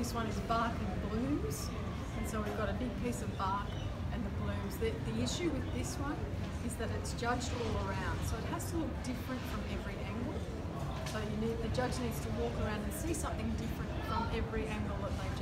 this one is bark and blooms, and so we've got a big piece of bark and the blooms. The issue with this one is that it's judged all around, so it has to look different from every angle. So the judge needs to walk around and see something different from every angle that they've